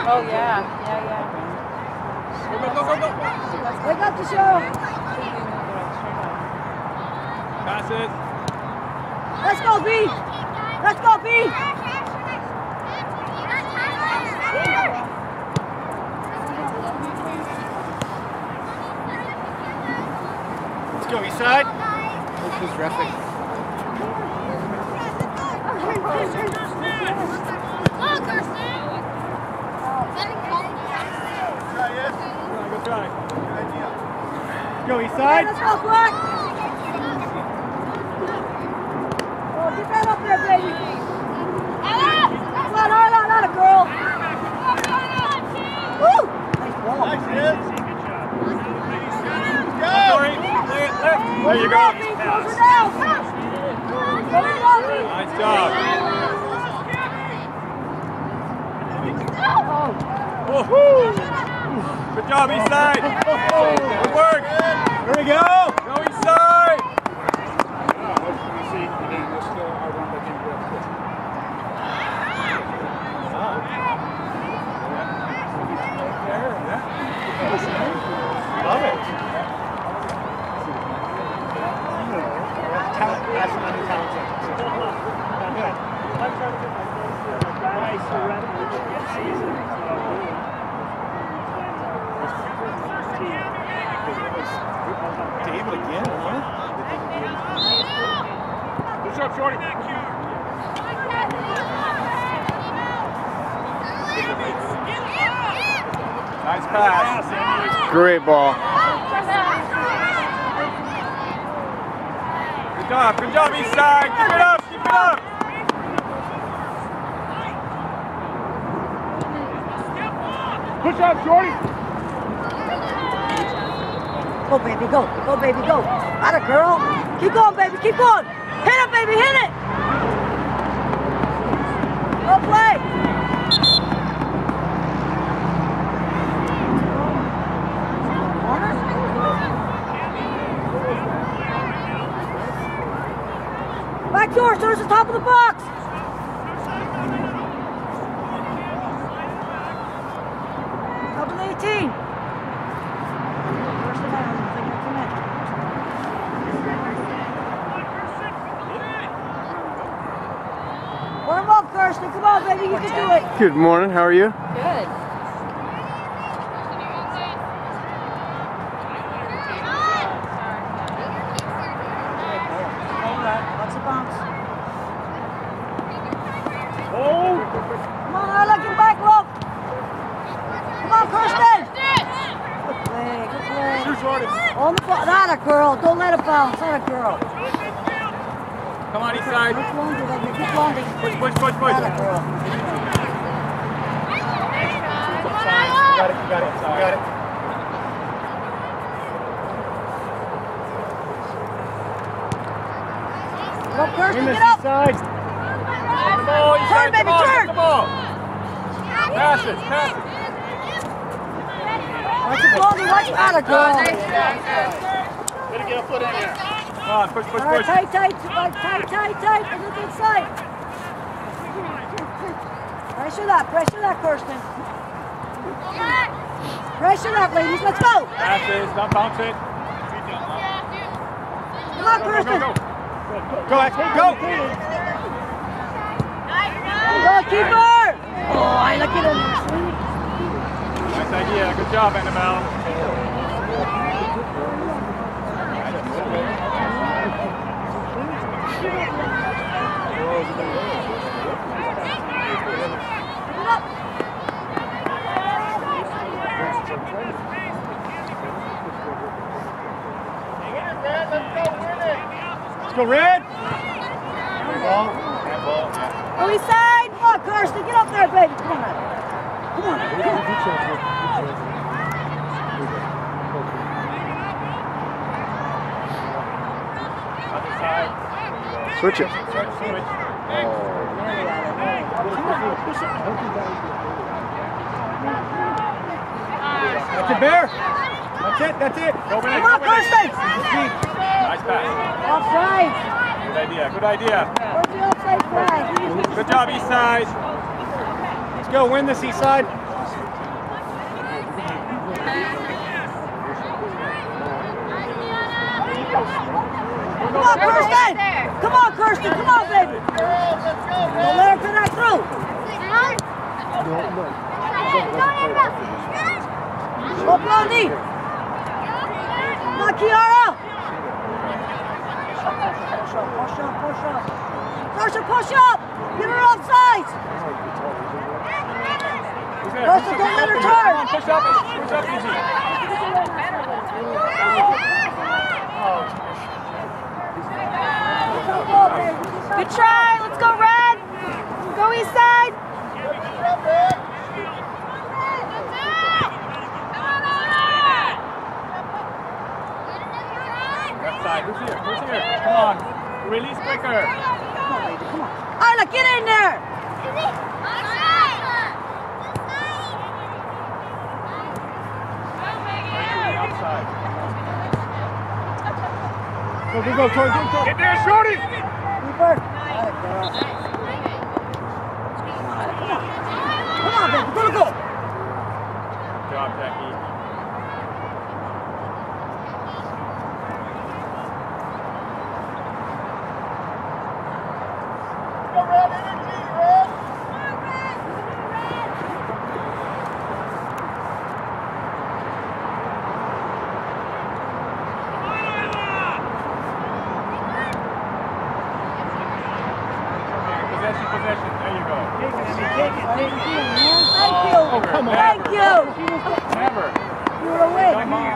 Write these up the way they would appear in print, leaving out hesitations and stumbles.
Oh, yeah. Go, go, go, go, go. Wake up the show. Passes. Let's go, B. Let's go, B. Let's go, east side. Who's reffing? Try. Go east side. Let's go, Black. Oh, get that up there, baby. Come on, Arla, not a girl. Woo! Nice ball. Nice hit. Go. There you go. Close her down. Nice job. Woohoo! Good job, east side. Good work. Here we go. Go east side. Love it. David again, huh? Good job, Shorty. Nice pass. Great ball. Good job, east side. Keep it up, keep it up. Good job, Shorty. Go, baby, go. Go, baby, go. Atta girl. Keep going, baby, keep going. Hit it, baby, hit it. Go play. Back yours, towards the top of the box. Top of the 18. Warm up, Kirsten. Come on, baby. You can do it. Good morning. How are you? Good. Lots of bounce. Oh! Come on, Arla, get back, look. Come on, Kirsten. Good play, good play. Shoot, Shorty. On the ball. Not a girl. Don't let it bounce. Not a girl. Come on, east side. Keep longer, baby. Keep longer. Push, push, push, push. Not a girl. Got it, got it, got it. Go, Kirsten, get up. Side. The ball, east Turn, side, baby, come on, turn. the ball. Pass it, pass it. Watch it, longer. Watch it. Not a girl. Better get a foot in there. Come on, push, push, All right, push. tight, tight. Tight. Look inside. Pressure that, Kirsten. Pressure that, ladies. Let's go. Pass it, don't bounce it. Come on, Kirsten. Go, Ashley, go. Go, keeper. Oh, I like it. Nice idea, good job, Annabelle. Let's go, Red! Ball. Go east side. Come on, Kirsten. Get up there, baby. Come on. Come on. Switch it. That's it, Bear. That's it. Go, Come on, Kirsten. Nice pass. Offside. Good idea, good idea. Where's the offside flag? Good job, east side. Let's go win this east side. Come on, Kirsten! Come on, Kirsten! Come on, baby! Don't let her connect through! Oh, Blondie! Come on, Kiara! Push up, push up! Tarsha, push up! Get her off sides! Tarsha, don't let her turn! Push up, easy. Good try. Let's go, Red. Go east side. Left side. Who's here? Who's here? Come on. Release quicker. Come on. Isla, get in there! Outside. Go, Tori, go. Get there, Shorty! Keeper. Come on, baby. Go, go. Good job, Jackie. Possession. There you go. Thank you. Oh, come on. Thank you. Never. You were away. Come on.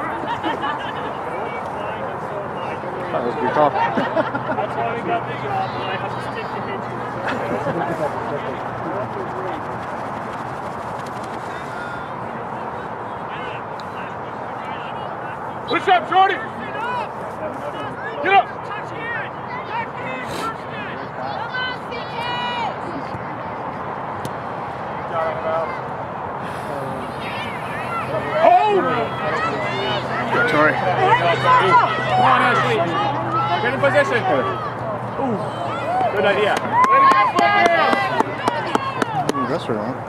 That was good talk. That's why we got the job, and I have to stick to him. Push up, Shorty! Get up! Oh! Good, Tori. Come on, Ashley. Get in position. Ooh. Good idea. That's right.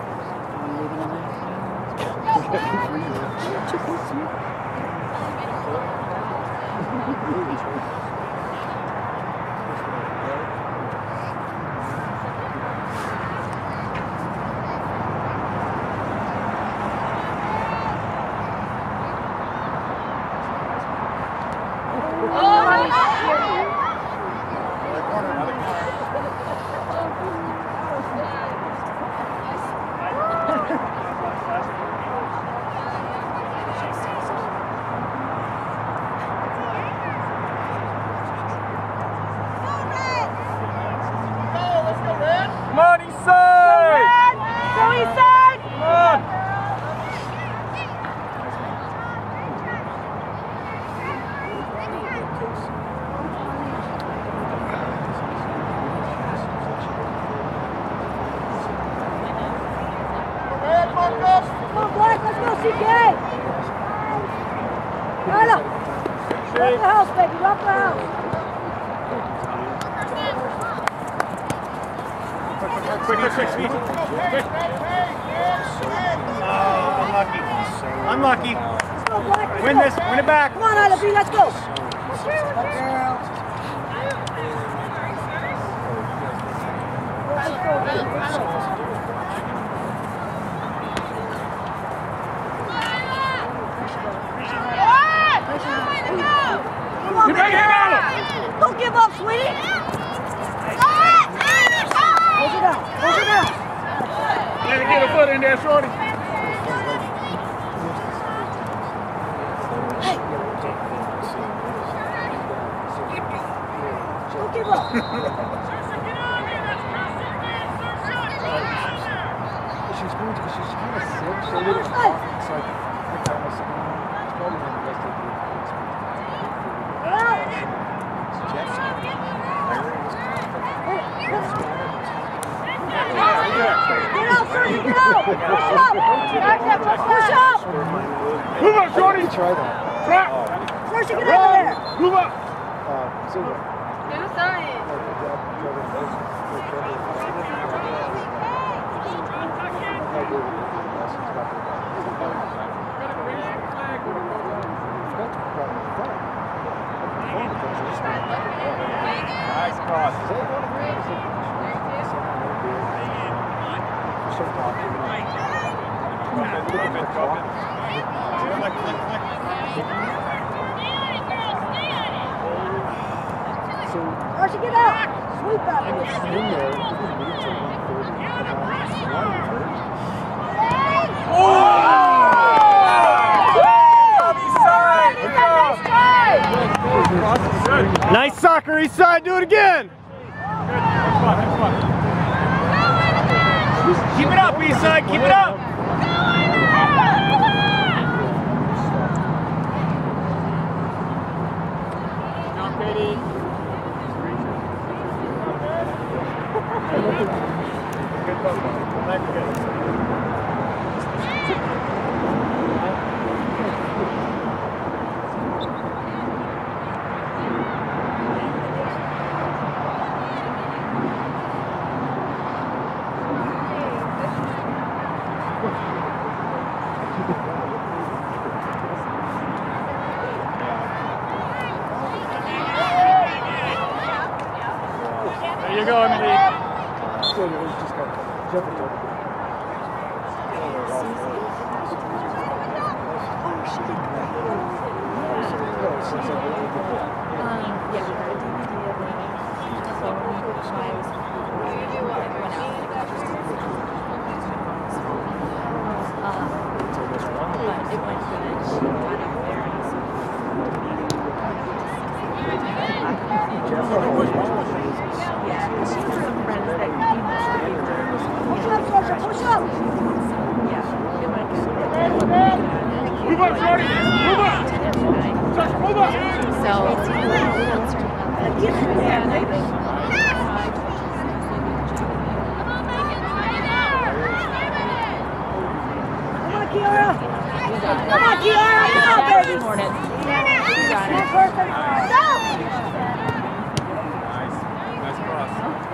Come on, east side! Go east side. Come on! Come on, Black. Let's go, CK. Isla. Rock the house, baby. Rock the house. Quick, speed. Quick. Unlucky. Unlucky. Let's go, Black. Let's Win go. this. Win it back. Come on, Isla B. Let's go. Girl. Come on, baby. Don't give up, sweetie. Hold it down. Hold it down. Let me get a foot in there, Shorty. Hey. Don't give up. She's going to, she's kind of sick, so it's like, I kind of sick. It's probably one of the best of the Get out, Sergi, get out! Push up! Push up! Move up, Shorty! Try that. Trap! Sergi, get out of there! Move up! Silver. Good. Archie, get out! Sweep that! In there, Nice soccer, east side, do it again! Keep it up, east side, keep it up! Jump, Katie. Good football. There you go, Emily. Push up! Move up, Shorty! Move up! Move up! Come on, Kiara! Come on, Kiara! Now, baby! You got it. Nice cross.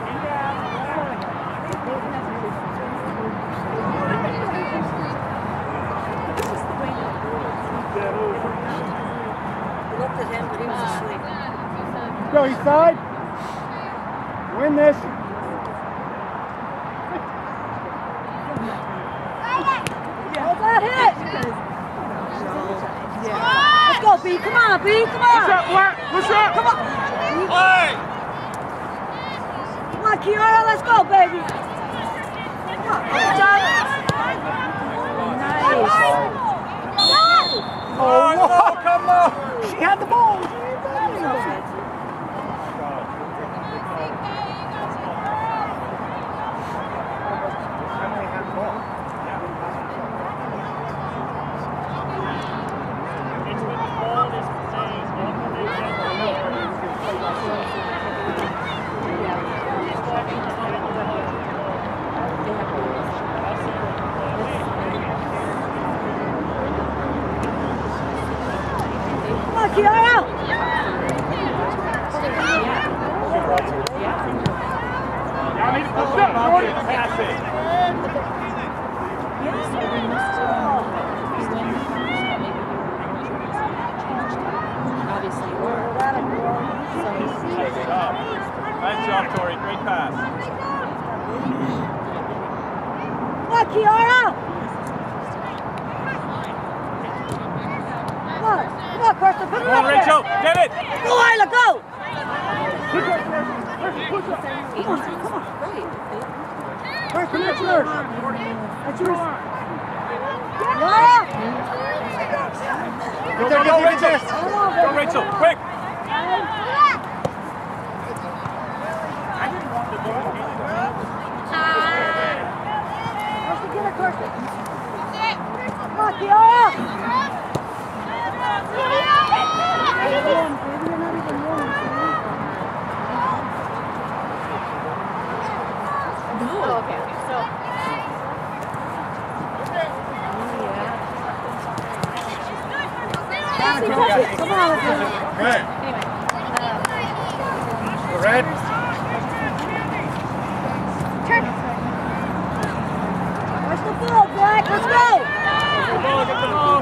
Looked at him, but he was asleep. Go east side. Win this. Hold that hit! Let's go, B. Come on, B. Come on! Push up, Black. Push up. Come on! Play. Come on, Kiara. Let's go, baby! Come on. Good job. Nice. Oh, come on. She had the ball. Kiara! I need to push up, Jordan. Pass it. Nice job, Tori. Great pass. Come on, Kiara! Come on, Carson, put it Come up on, Rachel. there. Get it. Go, Isla, go! Carson, that's yours. That's yours. Yeah! Go, Rachel. Go, Rachel. Quick. Carson, get it, Carson. Come on, Kiara! Come on, let's go. Right. Red. Where's the ball, Black? Let's go! Get the ball.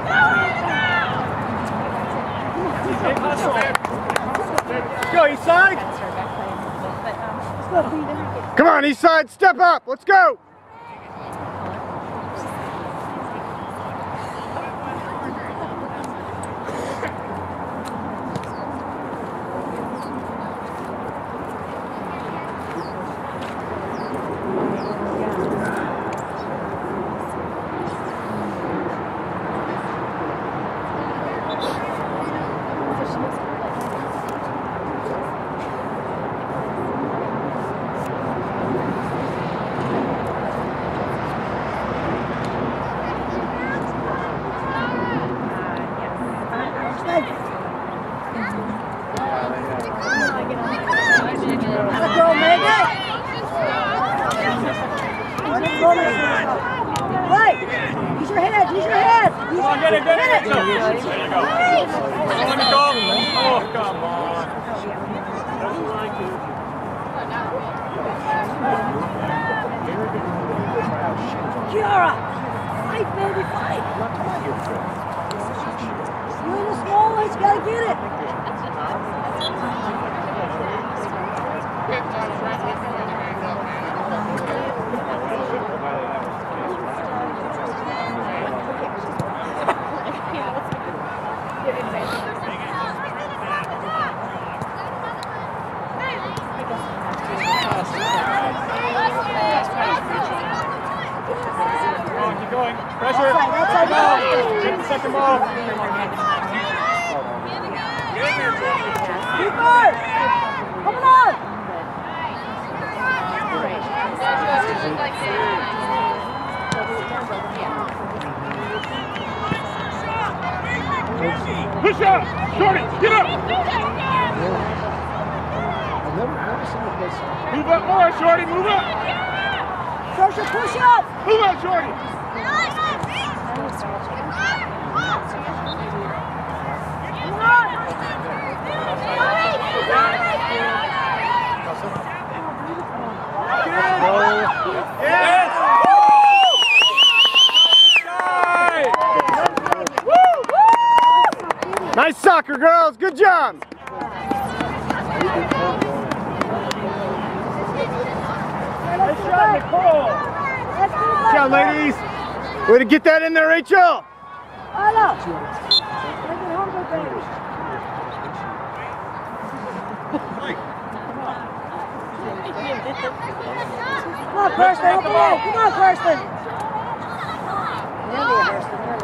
Go, east side. Come on, east side, step up. Let's go. Come on, get it, get it. There you go. Come on, Nicole. Oh, come on. Kiara! Fight, baby, fight! You're in the small ones, you gotta get it! Keep going. Pressure. Get the second ball. Keep going! Coming on! Push up! Shorty, get up! I've never seen a place. Move up more, Shorty, move up! Sarsha, push up! Move up, Shorty! Come on! Yes! Nice soccer, girls. Good job. Nice shot, Nicole! Good job, ladies. Way to get that in there, Rachel. Anna! Make it hungry, baby. Come on, Kirsten, open it. Come on, Kirsten. Early, Kirsten, early.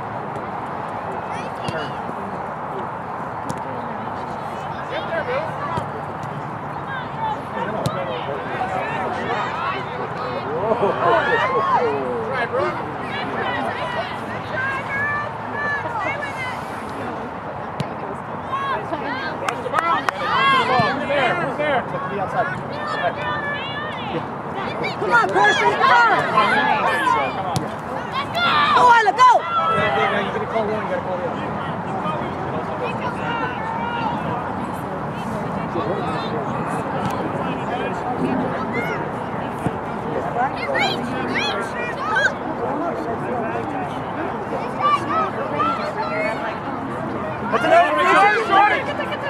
Right, bro. Watch the ball. Who's there? Who's there? Be outside. Come on, Kirsten, come on. Go, Isla, go. You're gonna call one, you gotta call the other. That's another one, Shorty!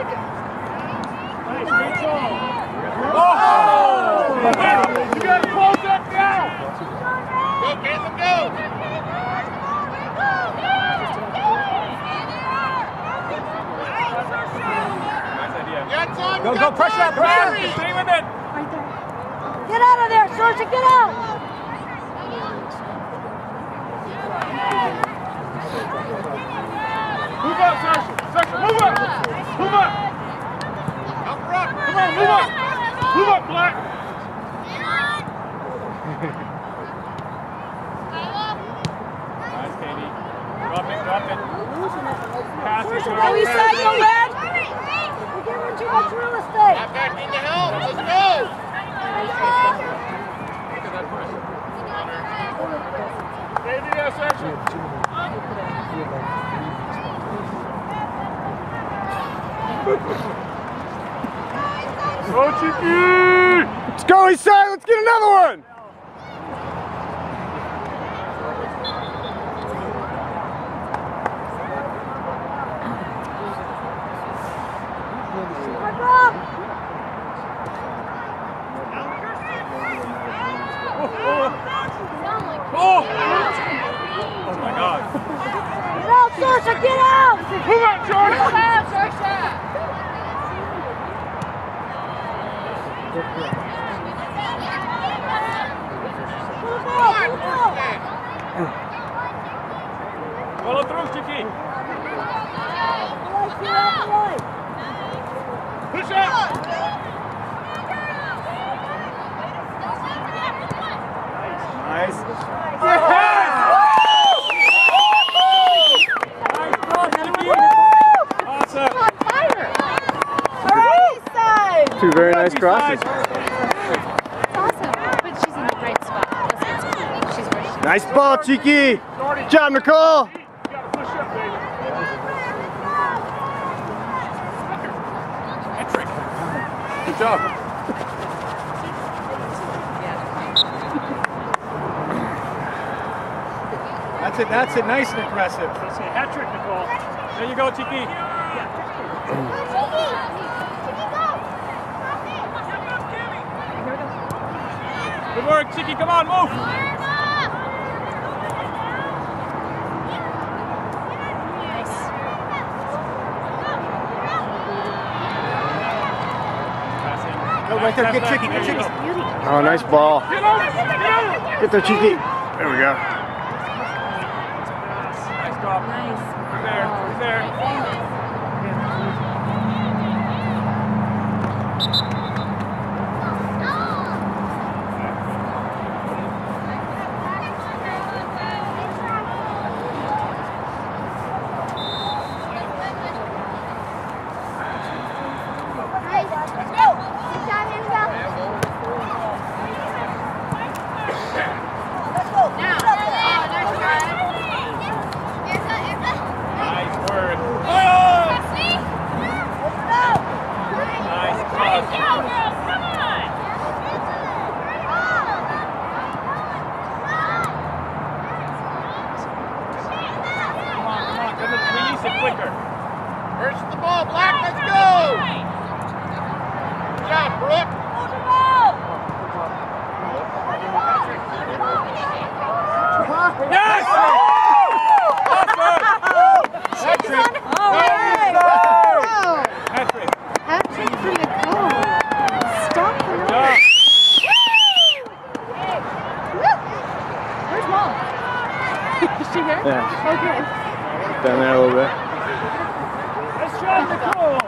Nice, Rachel! Oh! You gotta close that down! Go, Caleb, go! Nice idea. Go, pressure up, pressure! Stay with it! Get out of there, Sarsha, get out. Move up, Sarsha! Sarsha, move up! Move up! Up front! Come on, move up! Move up, Black! Nice, Katie. Drop it, drop it. Pass it, Sarsha, go east side, go red. We're giving too much real estate. Back in the help, let's go! Look at that push. Katie, there, Sarsha. Go, Chicky! Let's go, east side. Let's get another one. Oh my God! Get out, Sarsha, get out! Move out, Jordan! Move out, Sarsha! Follow through, Chicky! Push up! Nice. Yes! Nice cross, Chicky! Awesome! All right, east side. Two very nice crosses. Awesome. But she's in the right spot. She's where she Nice ball, Cheeky. Good job, Nicole. Push up, baby. Patrick. Good job. That's it, nice and impressive. Let's say hat trick, Nicole. There you go, Cheeky. Good work, Cheeky. Come on, move. Go right there, get Cheeky, get Cheeky. Oh, nice ball. Get over! Get there, Cheeky. There we go. Nice drop. Nice. Who's there? Who's there? Quicker. Where's the ball, Black? Let's go! Good job, Brooke. Yes! Awesome! Patrick! All right. Patrick! Patrick for Nicole. Stop the Good run. job. Where's Mom? Is she here? Yeah. Okay. Down there a little bit. Let's try Nicole.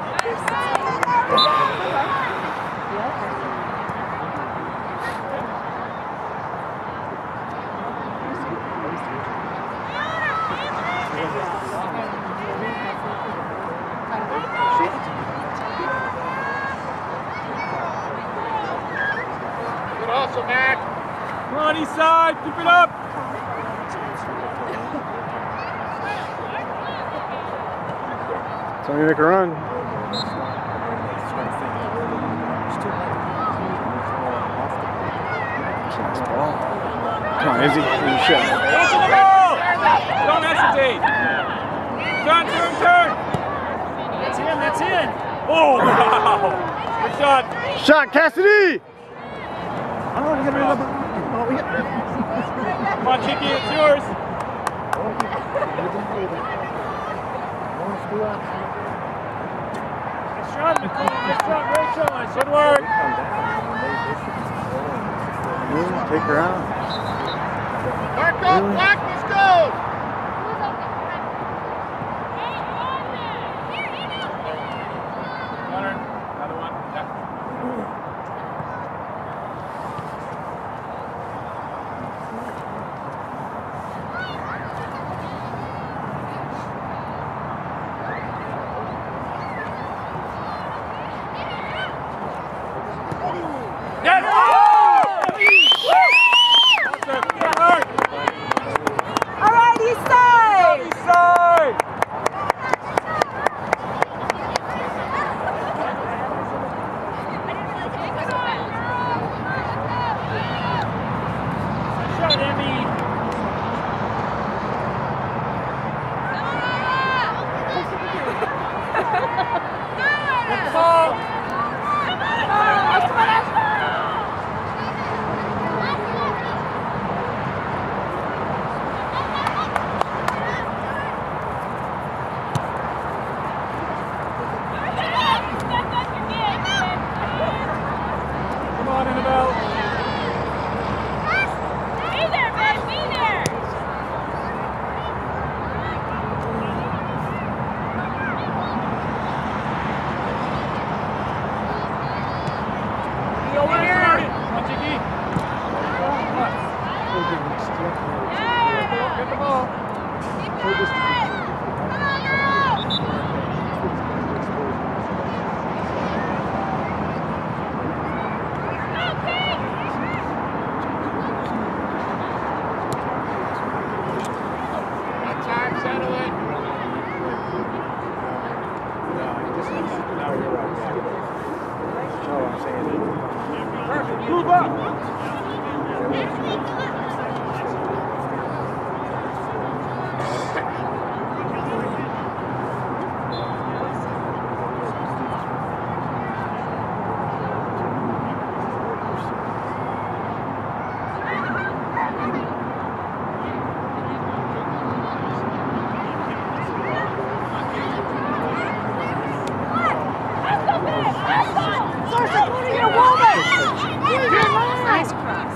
Good hustle, Mac. Come on, east side. Keep it up. So you make a run. Nice ball. Come on, Izzy. Shut. Go to the ball. Don't hesitate. Turn. That's in, that's in. Oh, wow. Good shot. Shot, Cassidy! Come on, Cheeky. It's yours. Nice job, Nicole. Nice job, Rachel. Nice Good work. Take her out. Mark up, Black. Let's go! Connor, another one. Yeah. Yes! Awesome. Good work. All right, east side. East side. Nice shot, Emmy. Get the ball. Come on, Annabelle. Be there, man. Be there. Go where you started. Come on, Cheeky. Get the ball. That time, settle it. Nice cross.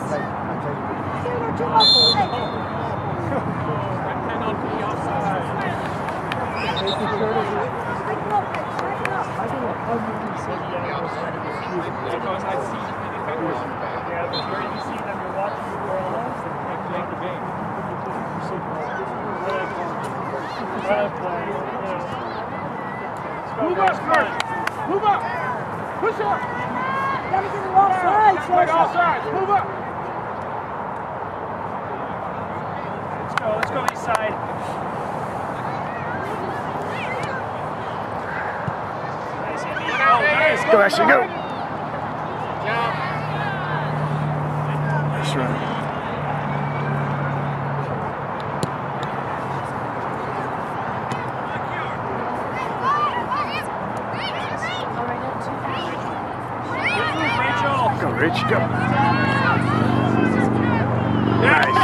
Move up, Mark. Move up. Push up. Gotta get it offside, Like all sides. Move up. Let's go east side. Nice, Andy. Oh, nice. Go, Ashley, go. Jump. That's right. Go, Rich, go. Nice.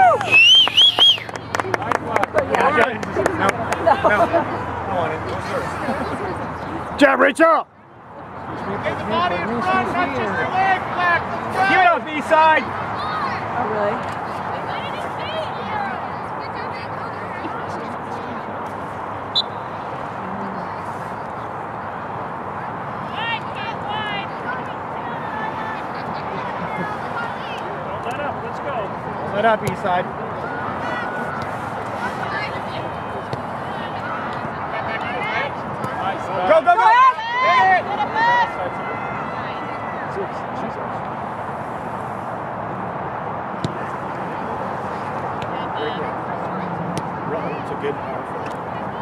Jab, Rachel. Get the body in front, not just your leg, Black. Let's go. Give it up, east side. Oh, really? Let up, east side. Go, go, go! Hit it! It's a good powerful.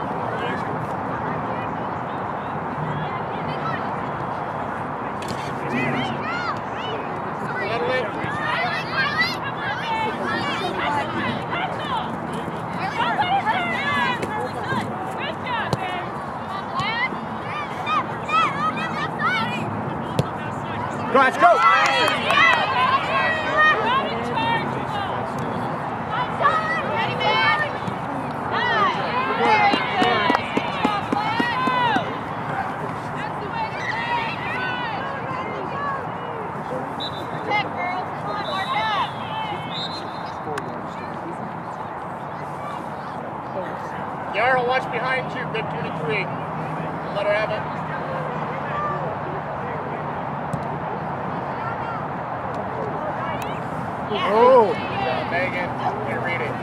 Go, let's go! Yara, watch behind you. Good 23. Let her have it. Oh! Yeah, Megan, you read it.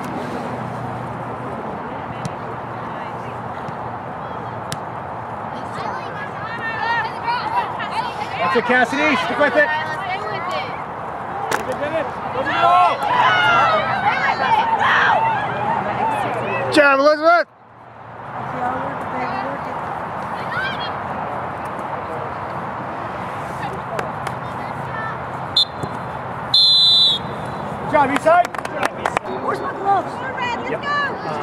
That's it, Cassidy. Stick with it. Jab, Elizabeth. Job, east side. Where's my gloves? Let's go.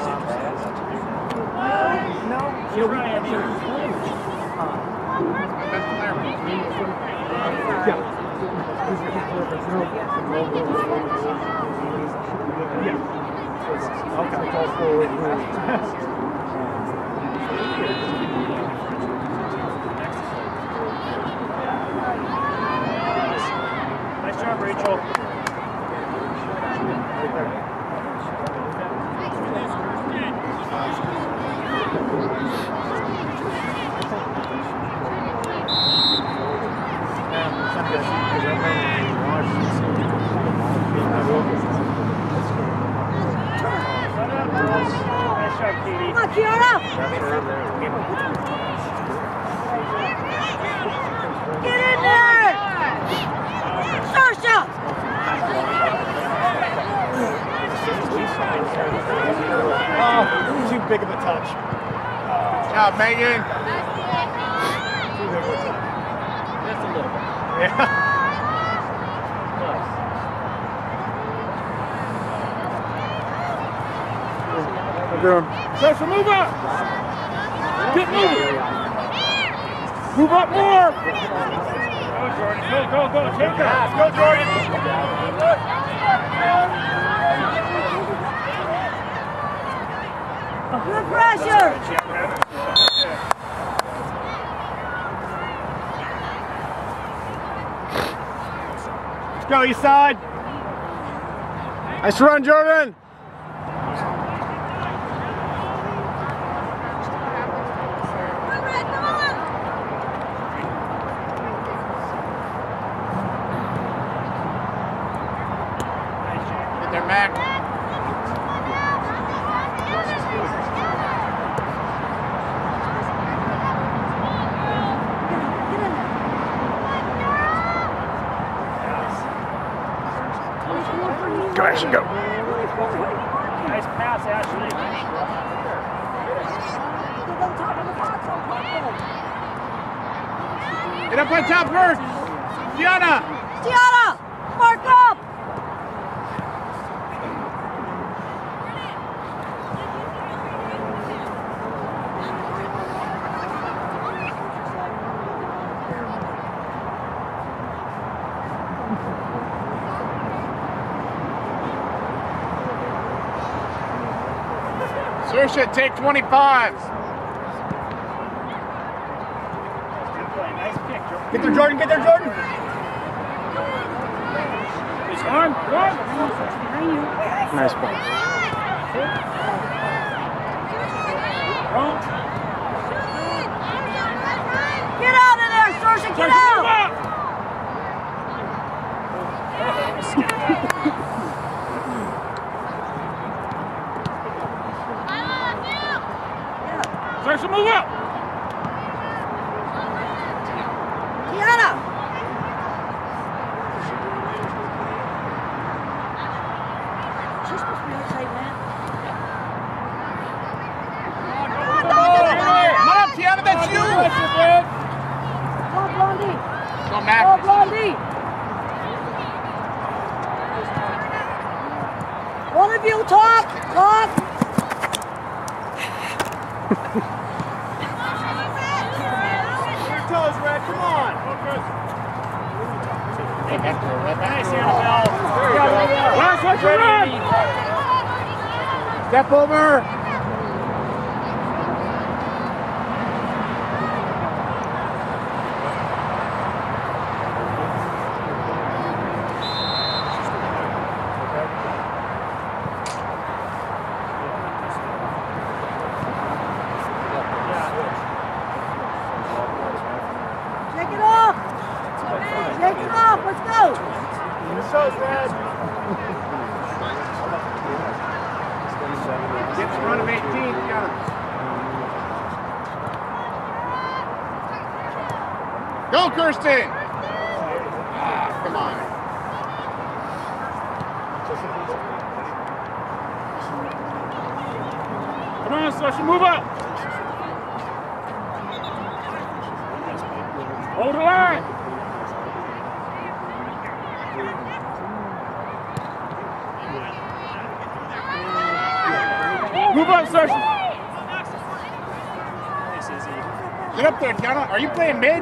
Nice job, Rachel. Nice job, Katie. Come on, Kiara! Get in there! Sarsha! Oh, too big of a touch. Good job, Megan. Too big of a touch. Just a little bit. Yeah. Pressure, move up. Get moving. Move up more. Go, Jordan. Go. Take that. Go, Jordan. Good pressure. Let's go, east side. Nice run, Jordan. Get there, Mac. Go, Ashley, go. Nice pass, Ashley. Get up on top first. Gianna. Mark up. Saoirse, take 25s. Nice kick, Jordan. Get there, Jordan. One. Nice ball. Get out of there, Saoirse, get out. Saoirse, move up. Gianna. She's supposed to be outside, man. Come on, Tiana, that's you. Go, Blondie. Go, Mac. Go, Blondie. One of you talk. Toes, Red, come on. Nice, Annabelle. Last one to run. Step over. Shake it off. Let's go. Get the run of 18, Tiana. Go, Kirsten. Come on. Come on, Saoirse, move up. Hold the line. Move up, Saoirse. Get up there, Tiana. Are you playing mid?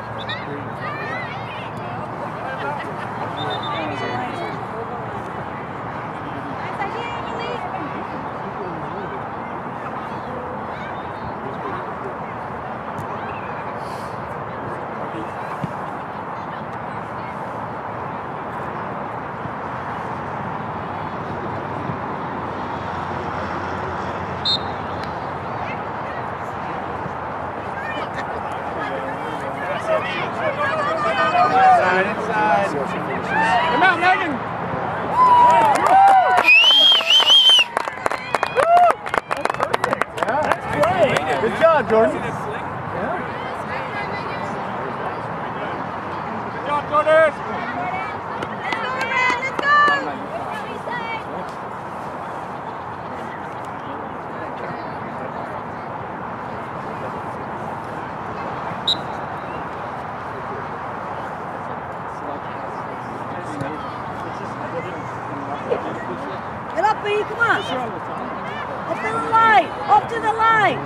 Inside. Come out, Megan. Good job, Jordan. Good job, Jordan. Get up, B, come on. Up to the line. line. Up to the line.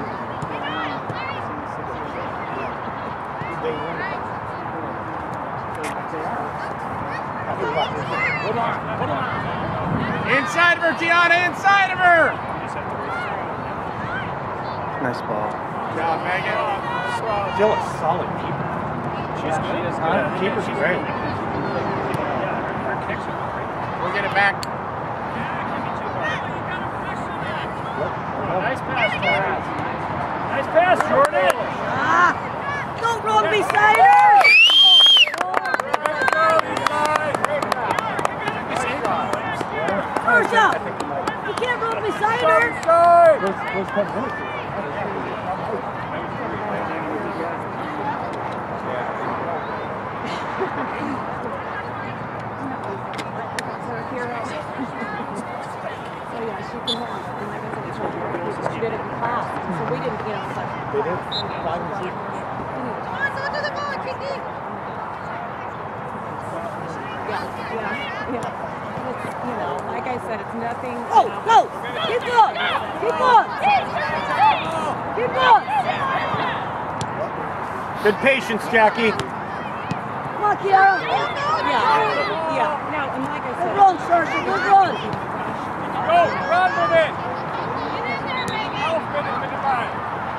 Inside of her, Tiana, inside of her! Nice ball. Good job, Megan. Still a solid keeper. She's good. Keeper's great. Her kicks are great. We'll get it back. Nice pass, Jordan. Nice pass, Jordan. Don't run beside her. First up. You can't run beside her. She did it in class, so we didn't, you know, it's like... They did? 5 and 6. Yeah. It's, you know, like I said, it's nothing... Oh, go! Keep going! Keep going! Keep going! Good patience, Jackie. Come on, Kiara! Yeah, no, and like I Good said... run, Sergeant, good run! Go, run with it. Elf minute to divide.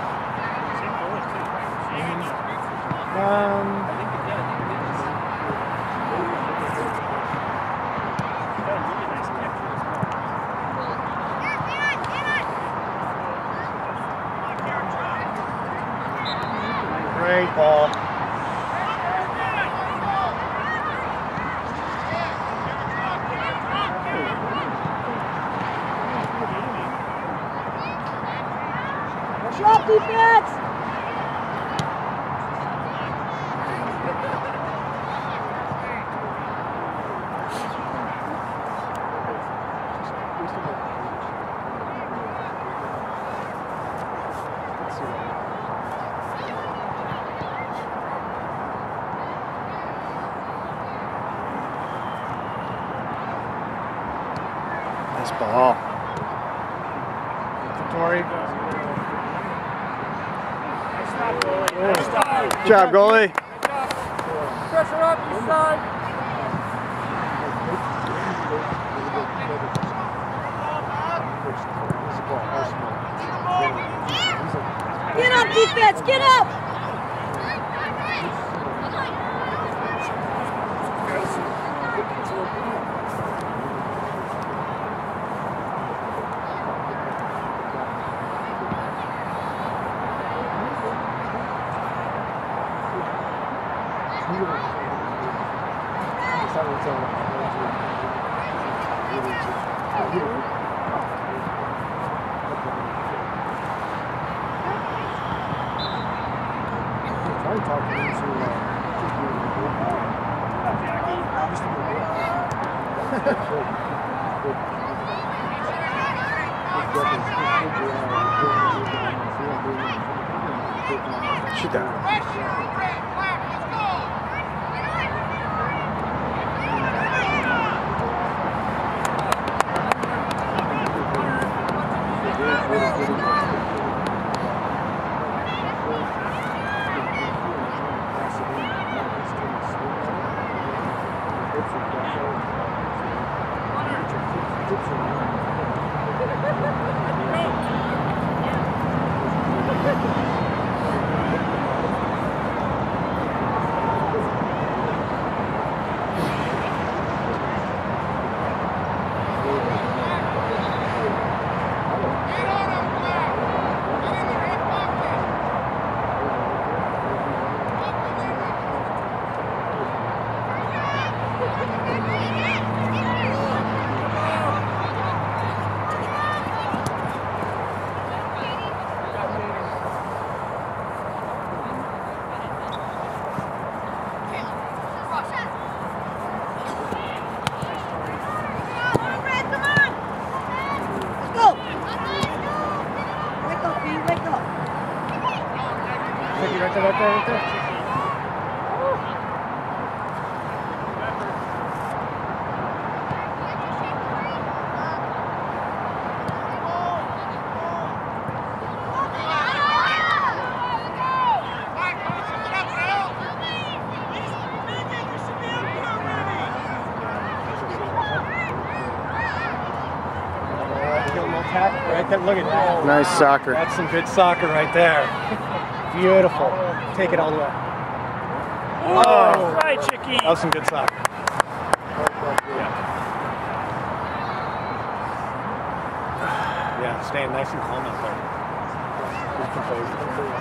Great ball. Drop defense! Nice ball. Tori. Good job, goalie. Pressure up, east side. Get up, defense, get up! Shoot that. Right there. Look at that. Nice soccer. That's some good soccer right there. Beautiful. Take it all the way. Oh, right, Chicky. That was some good soccer. Yeah, staying nice and calm out there. Good composure.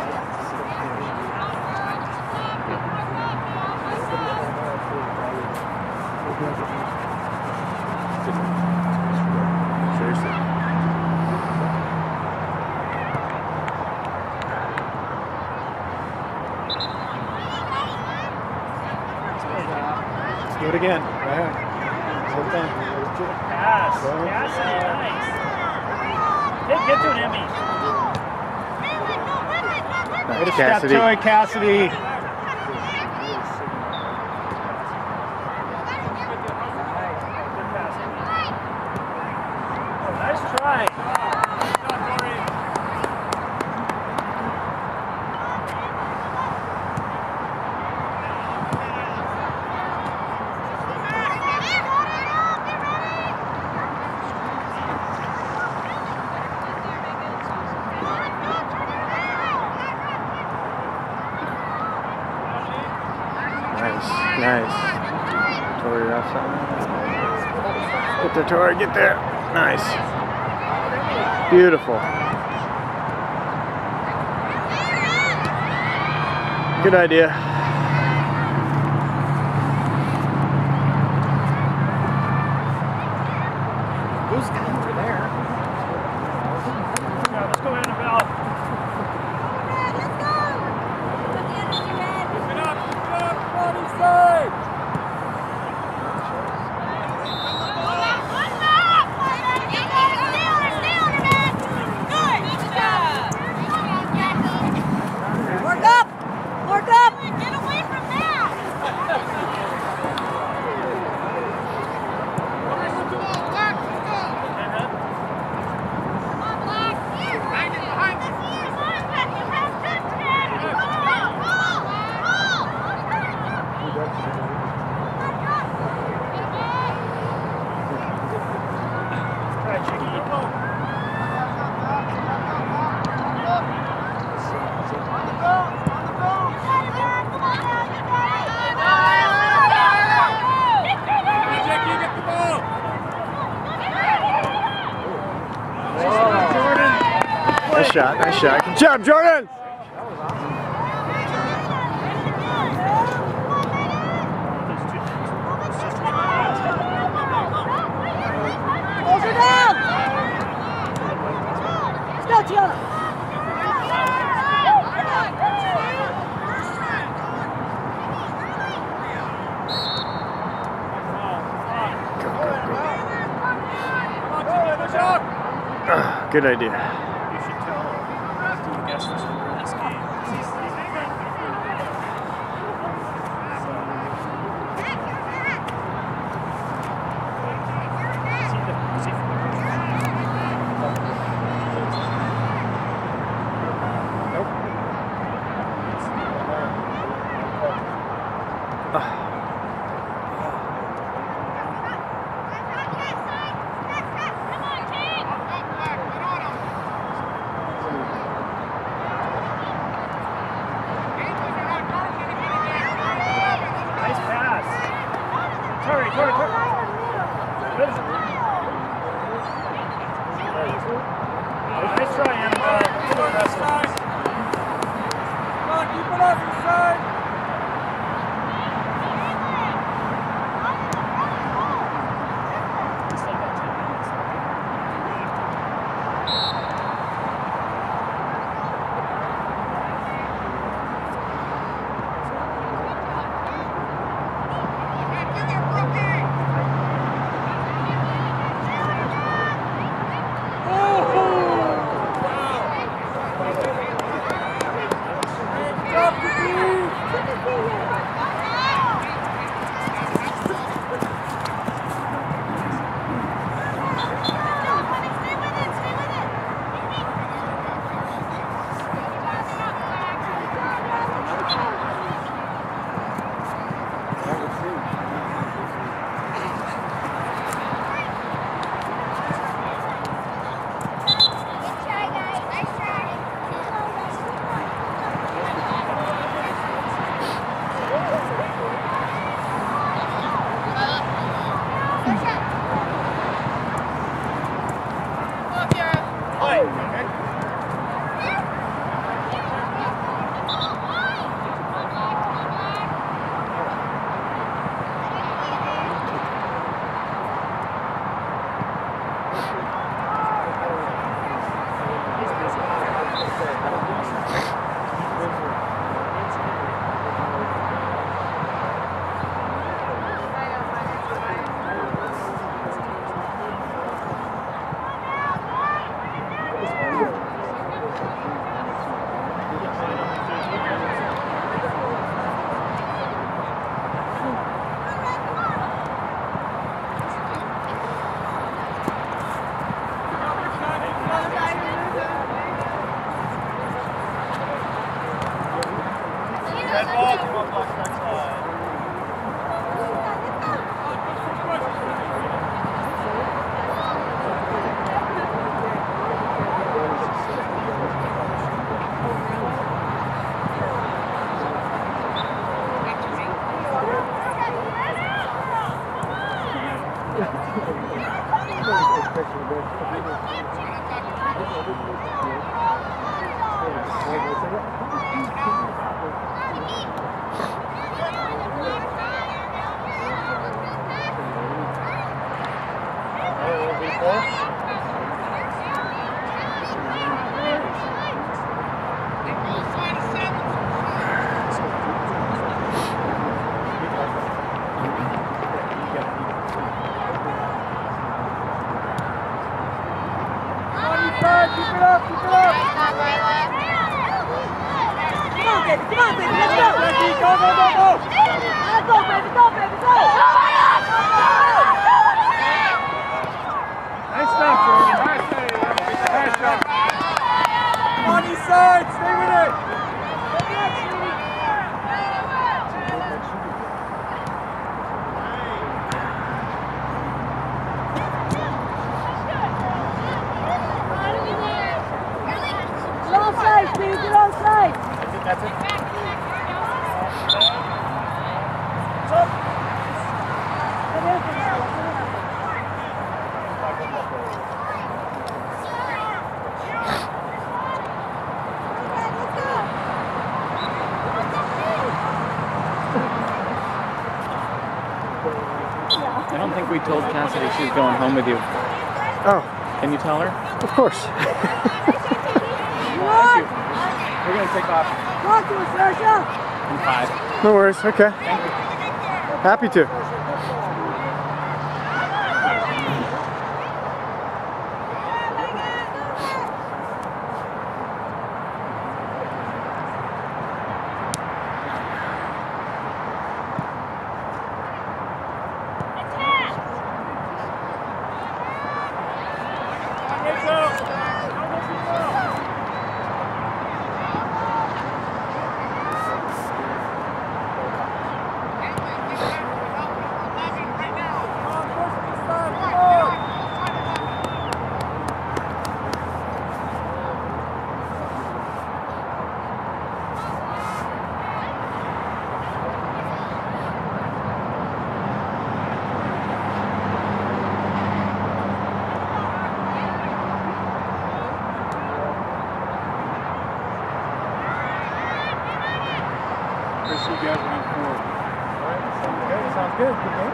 Seriously. Let's do it again. Right here. Good thing. Pass. Cassidy, nice. Hey, get to it, Emmy. Way to Nice, step Cassidy. to it, Cassidy. Good pass, Emmy. Oh, nice try. Nice. Tori outside. Get there, Tori. Get there. Nice. Beautiful. Good idea. Who's down over there? Yeah, let's go, Annabelle. Work up! Work up! Get away from that! Right, Chicky. Nice shot. Nice shot. Good job, Jordan. Close her down! Let's go, Tiana! Good idea. You should tell Steve Gessler's for this game. Red ball, come on, block strike side. I don't think we told Cassidy she's going home with you. Oh. Can you tell her? Of course. Thank you. We're going to take off. Talk to us, Sergio. In 5. No worries. Okay. Thank you. Happy to. You guys around 4. All right, sounds good. Good game.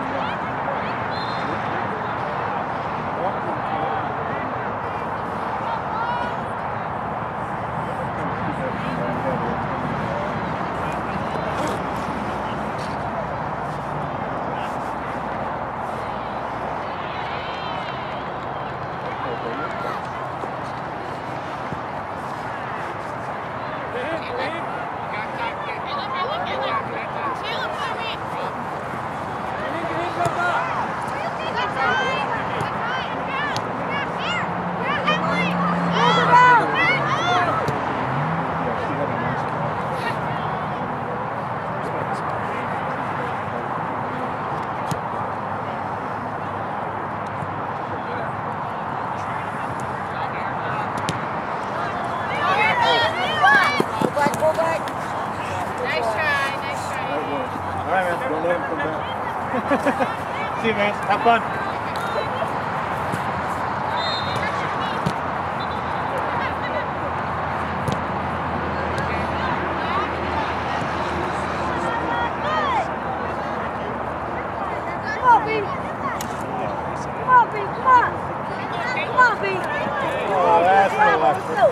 See you, man. Have fun. Come on, B. Come on, B. Come on. Come on, B. Oh, that's no extra.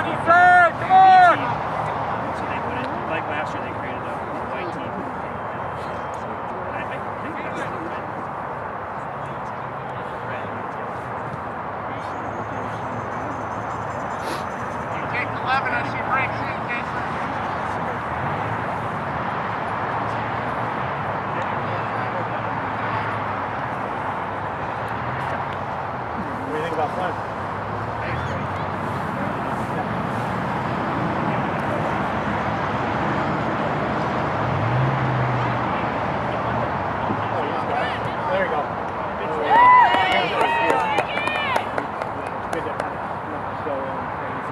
Sir, come on! So they put it, like last year, they created a white team. I think that's the red. You take 11 as she breaks in, Jason. What do you think about Flynn? There you go. Good to not go crazy.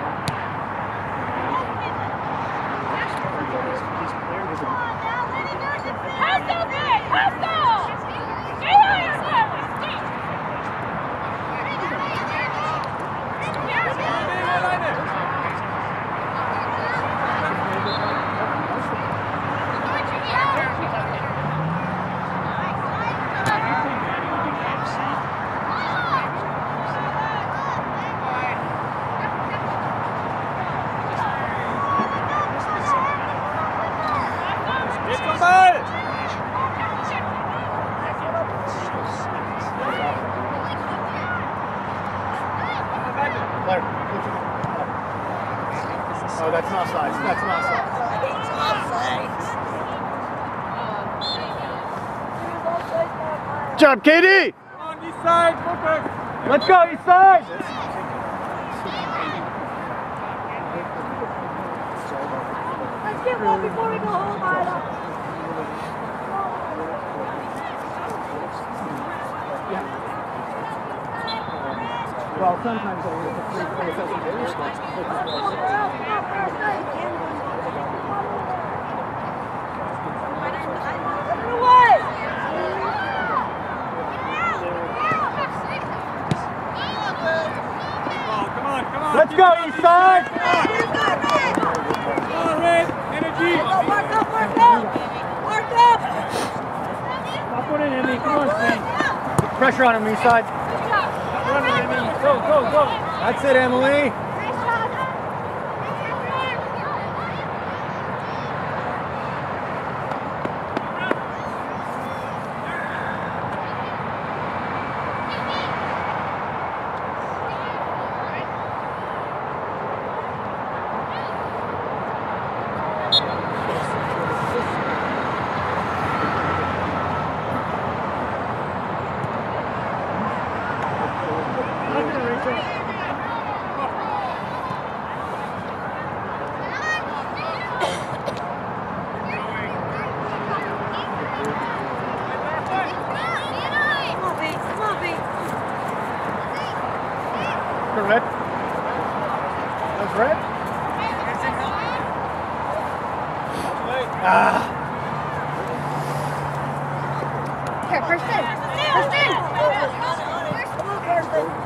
Oh, that's not size. That's not size. It's offside. Good job, Katie! Come on, east side, focus! Let's go, east side! Let's get one before we go home, Ida. Well, sometimes I will have 3-4 Come on! Let's go, east side! Come on, Red! Energy! Mark up! Stop putting it in me. Come on, Spain. Pressure on him, east side. Run it, Emily. Go! That's it, Emily. Red. That's red. Ah. Here, Kirsten. Come on, Kirsten.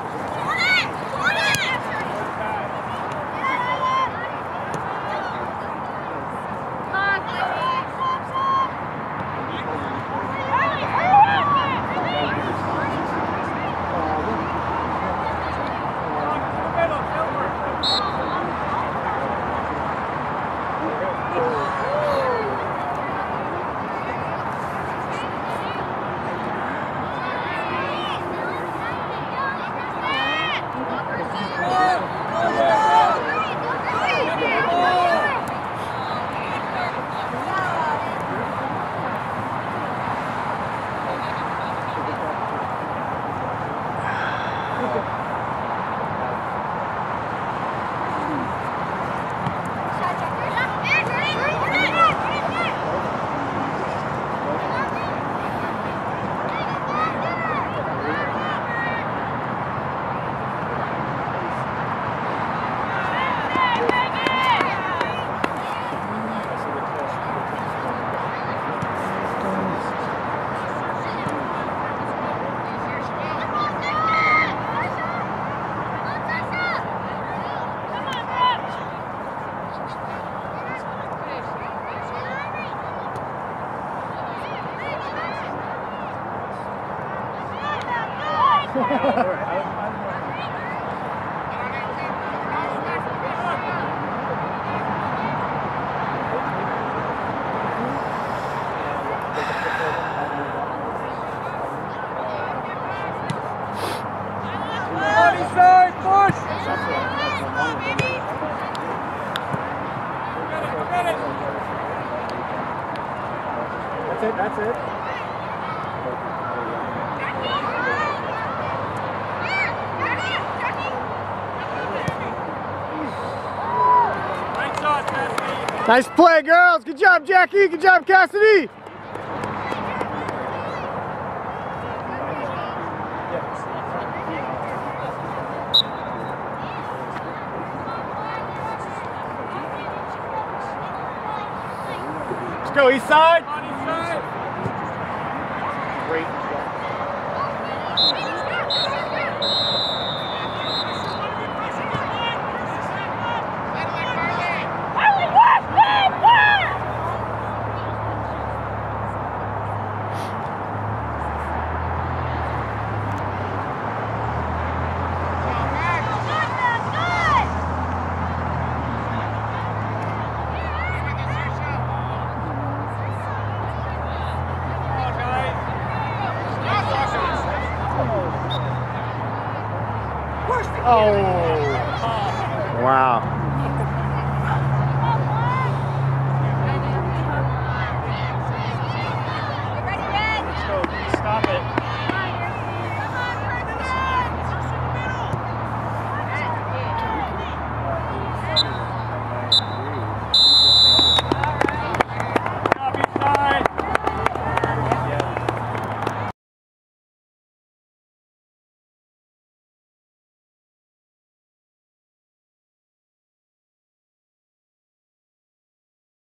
That's it. Nice play, girls. Good job, Jackie. Good job, Cassidy. Let's go, east side. Great. Oh. Wow.